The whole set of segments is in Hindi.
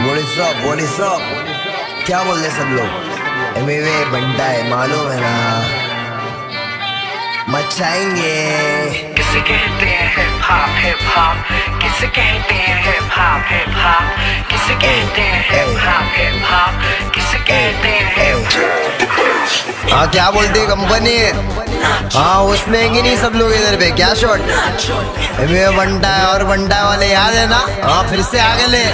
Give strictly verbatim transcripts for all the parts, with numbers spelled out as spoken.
What is up? क्या बोल रहे सब लोग? एमिवे बंटाई मालूम है ना, मचाएंगे। किसे कहते हैं हिप हॉप हिप हॉप, किसे कहते हैं हिप हॉप हिप हॉप, किसे कहते हैं हिप हॉप हिप हॉप, किसे कहते हैं हिप हॉप। हाँ क्या बोलती है कंपनी? हाँ उसमें कि नहीं सब लोग इधर पे क्या शॉट? एमिवे बंटाई और बंटाई वाले याद है ना? हाँ फिर से आगे ले।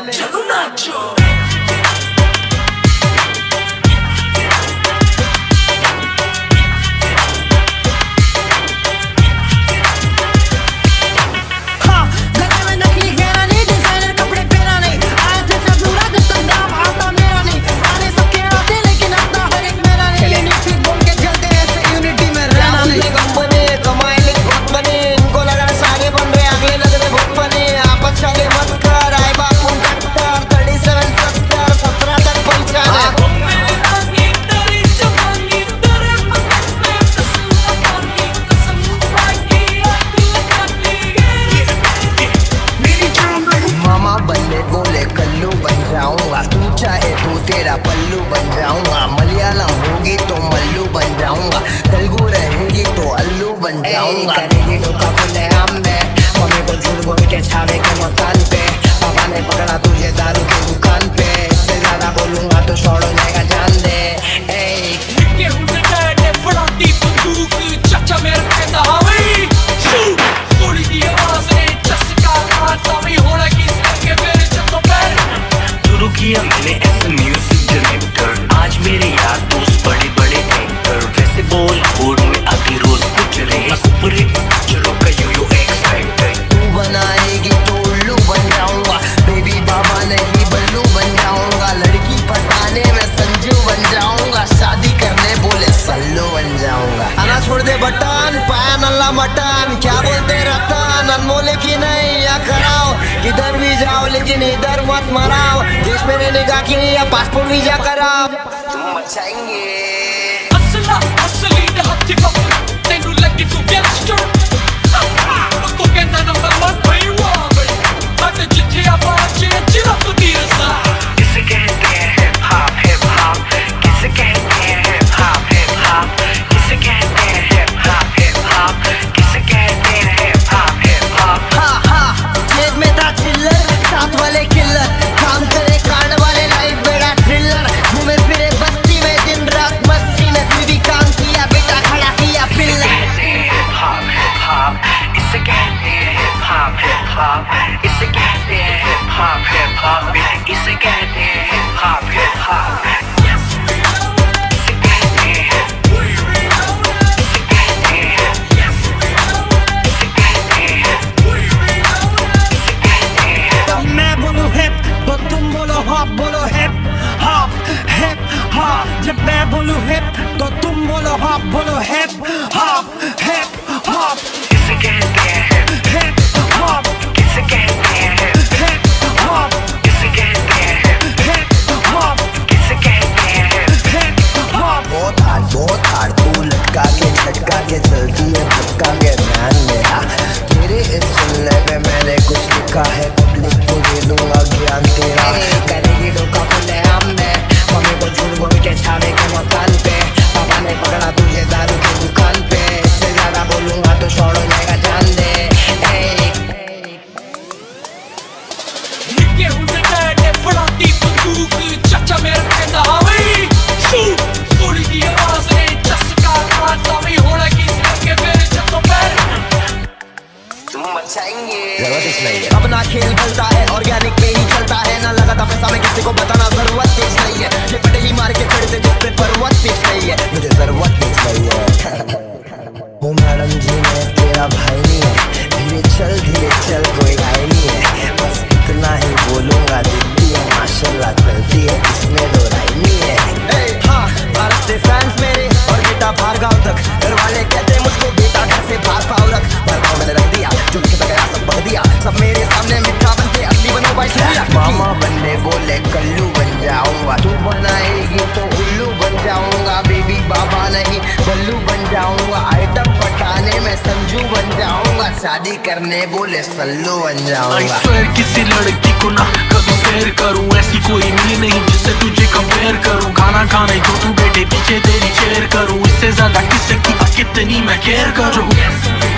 तू चाहे तो तेरा पल्लू बन जाऊंगा, मलयालम होगी तो मल्लू बन जाऊंगा, तेलुगु रहेगी तो अल्लू बन जाऊंगा। करेगी धोखा खुले आम में, मम्मी को झूठ बोल के छावे के मकान पे, पापा ने पकड़ा तुझे दारू की दुकान पे, इससे ज्यादा बोलूंगा तो छोड़ जाएगा जान दे। गेहूं से डरने फड़ाती बंदूक, चाचा मेरे कहता हवे थोड़ी की आवाज ने चस्का खाता भी होना किस के मेरे चत्तों पर शुरू किया मैंने ऐसे म्यूजिक डायरेक्टर, आज मेरे यार दोस्त बड़े बड़े एक्टर, वैसे बॉलीवुड में अभी रोज कुछ रहे सुपर हिट चलो का यो यो एक्सपेक्टेड। तू बनाएगी तो उल्लू बन जाऊंगा, बेबी बाबा नहीं बल्लू बन जाऊंगा, लड़की पटाने में संजू बन जाऊंगा, शादी करने बोले सल्लू बन जाऊंगा। आना छोड़ दे बटन पाया नल्ला मटन, क्या बोलते रतन अनमोले की नहीं या कराओ, किधर भी जाओ लेकिन इधर मत मराओ, देश मेरे निगाह की नहीं या पासपोर्ट वीजा कराओ। तुम मचाएंगे असला असली हत्ती पप्पू तेनू लगी तू गैंगस्टर, तो कहना नंबर वन भाई वाह भाई हट जिथे आवाज चिरा तो दीरसा। किसे कहते हैं हिप हॉप हिप हॉप, किसे कहते हैं हिप हॉप हिप हॉप, किसे कहते हैं हिप हॉप हिप हॉप, किसे कहते हैं हिप हॉप हिप हॉप। हाँ हाँ जेब में था चिल्लर, साथ वाले किल्लर, काम करे कांड वाले लाइफ बेड़ा थ्रिलर, घूमे फिरे बस्ती में दिन रात मस्ती में, फिर भी काम किया बेटा खड़ा किया pillar. Hip hop hip hop, इसे कहते हैं हिप हॉप हिप हॉप, इसे कहते हैं हिप हॉप हिप हॉप, इसे कहते हैं हिप हॉप हिप हॉप। जब मैं बोलूं हिप तो तुम बोलो हॉप, बोलो हिप हॉप हिप हॉप। किसे कहते हैं हिप हॉप, किसे कहते हैं हिप हॉप, किसे कहते हैं हिप हॉप, किसे कहते हैं हिप हॉप। बहुत हार्ड बहुत हार्ड तू लटका के झटका के चलती है भटका के ध्यान मेरा, तेरे इस सुनने पे मैंने कुछ लिखा है, पब्लिक को दे दूंगा ज्ञान तेरा। करेगी धोखा खुले आम में, मम्मी को झूठ बोल के छावे के मकान पे, पापा ने पकड़ा तुझे दारू की दुकान पे, इससे ज्यादा बोलूंगा तो छोड़ जाएगा जान दे। गेहूं से डरने फड़ाती बंदूक, चाचा मेरे कहता हवे थोड़ी की आवाज ने चस्का खाता भी होना किस के मेरे चत्तों पर तुम मचाएंगे। जरूरत नहीं है अपना खेल चलता है, ऑर्गेनिक पे ही चलता है, ना लगाता पैसा में किसी को बताना जरूरत कुछ नहीं है, ये पटेली मार के चढ़ते जिस पे पर्वत कुछ नहीं है, मुझे जरूरत कुछ नहीं है। ओ मैडम जी मैं तेरा भाई नहीं है, धीरे चल धीरे चल कोई गाय नहीं है, बस इतना ही बोलूंगा दिखती है माशाल्लाह चलती है, इसमें दो राय नहीं है। हाँ भारत से फ्रांस मेरे और बेटा बाहर गाँव तक, घर वाले कहते मुझको बेटा घर से बाहर पाव रख, पर मैंने रख दिया जो लिखता गया सब बढ़ दिया, सब मेरे सामने मिठा बनते असली बनो भाई। मामा बनने बोले कल्लू बन जाऊंगा, तू बनाएगी तो उल्लू बन जाऊंगा, बेबी बाबा नहीं बल्लू बन जाऊंगा, आइटम पटाने में संजू बन जाऊंगा, शादी करने बोले सल्लू बन जाऊंगा। किसी लड़की को ना कभी से शेयर करूं, ऐसी कोई मिली नहीं जिससे तुझे कंपेयर करूं। खाना खाने को तू बेटे पीछे तेरी चेयर करूं, इससे ज्यादा किससे की कितनी मैं केयर करूं।